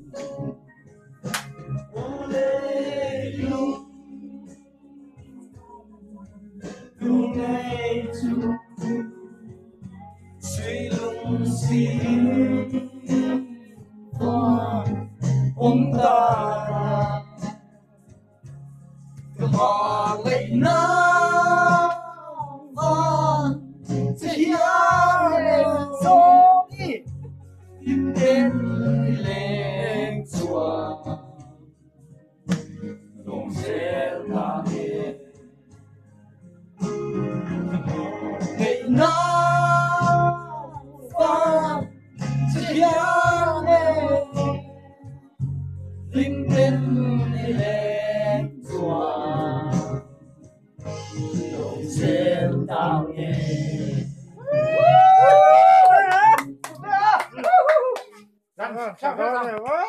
水龙心花红大大，个马尾那花，这样的送你，一点零抓，东山大爷，给那。这样的林边的莲花，有钱当年。 上